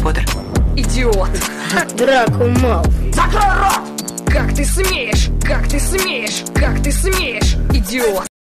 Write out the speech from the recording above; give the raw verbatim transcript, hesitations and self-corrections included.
Поттер. Идиот. Драко Малфой. Закрой рот! Как ты смеешь? Как ты смеешь? Как ты смеешь? Идиот.